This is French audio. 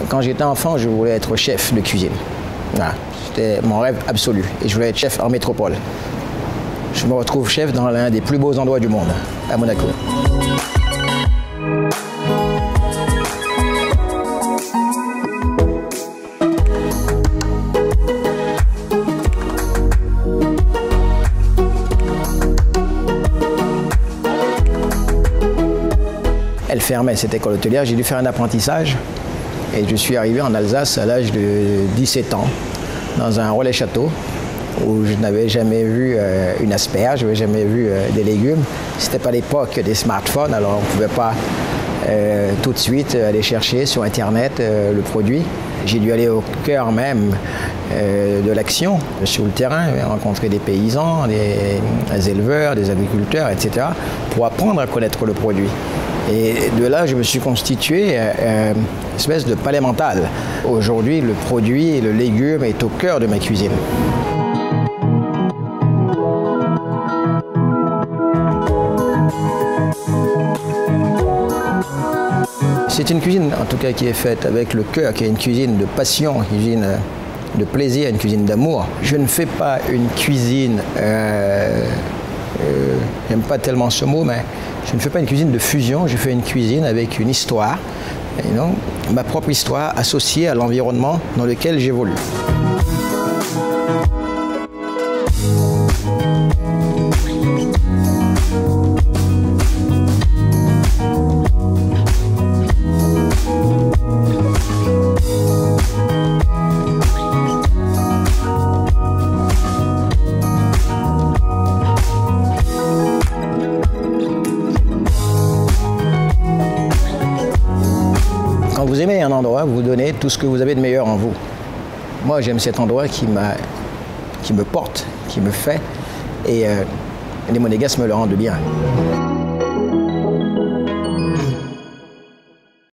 Quand j'étais enfant, je voulais être chef de cuisine. Voilà. C'était mon rêve absolu. Et je voulais être chef en métropole. Je me retrouve chef dans l'un des plus beaux endroits du monde, à Monaco. Elle fermait, cette école hôtelière. J'ai dû faire un apprentissage. Et je suis arrivé en Alsace à l'âge de 17 ans, dans un relais château, où je n'avais jamais vu une asperge, je n'avais jamais vu des légumes. Ce n'était pas l'époque des smartphones, alors on ne pouvait pas tout de suite aller chercher sur Internet le produit. J'ai dû aller au cœur même de l'action, sur le terrain, rencontrer des paysans, des éleveurs, des agriculteurs, etc., pour apprendre à connaître le produit. Et de là, je me suis constitué une espèce de palais mental. Aujourd'hui, le produit, le légume est au cœur de ma cuisine. C'est une cuisine, en tout cas, qui est faite avec le cœur, qui est une cuisine de passion, une cuisine de plaisir, une cuisine d'amour. Je ne fais pas une cuisine, j'aime pas tellement ce mot, mais je ne fais pas une cuisine de fusion, je fais une cuisine avec une histoire, et donc ma propre histoire associée à l'environnement dans lequel j'évolue. Quand vous aimez un endroit, vous donnez tout ce que vous avez de meilleur en vous. Moi, j'aime cet endroit qui me porte, qui me fait, et les Monégasques me le rendent bien.